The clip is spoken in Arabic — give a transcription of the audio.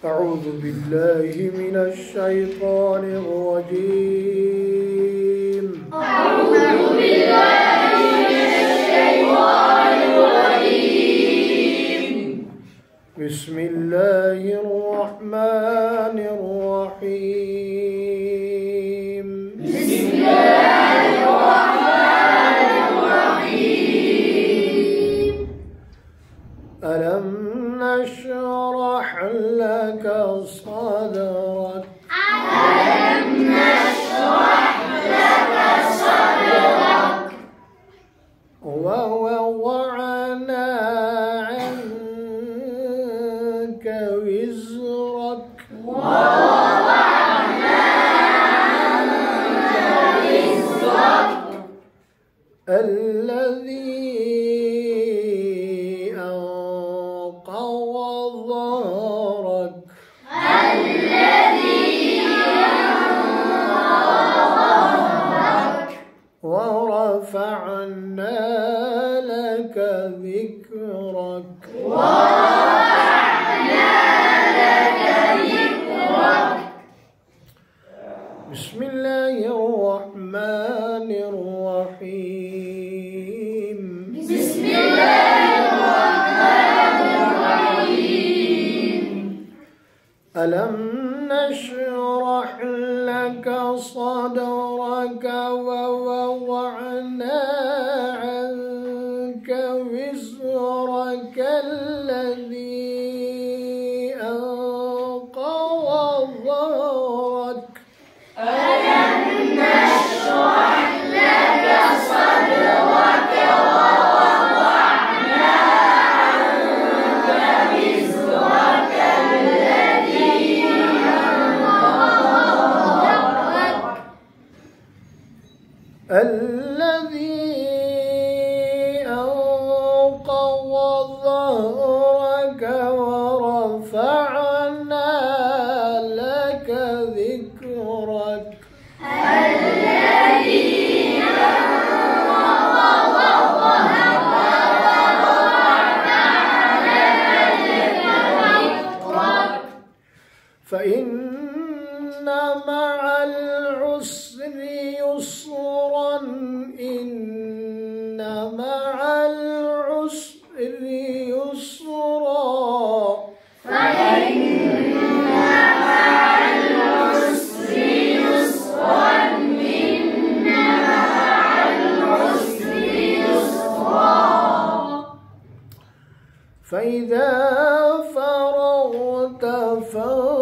أعوذ بالله من الشيطان الرجيم. أعوذ بالله من الشيطان الرجيم. بسم الله الرحمن الرحيم. بسم الله الرحمن الرحيم. ألم نشرح لك صدرك. ألم نشرح لك صدرك. ووضعنا عنك وزرك. ووضعنا عنك وزرك. الذي أنقض ظهرك. الذي أنقض ظهرك. ورفعنا لك ذكرك. ورفعنا لك ذكرك. بسم الله الرحمن الرحيم. بسم الله الرحمن الرحيم. ألم نشرح لك صدرك ووضعنا عنك وزرك الذي أنقض ظهرك. ألم نشرح لك صدرك ووضعنا عنك وزرك الذي أنقض ظهرك. الذي أنقض ظهرك ورفعنا لك ذكرك. الذي أنقض ظهرك ورفعنا لك ذكرك. فإن مع العسر يسرا. إن مع العسر يسرا. فإن مع العسر يسرا. إن مع العسر يسرا. فإذا فرغت فانصب.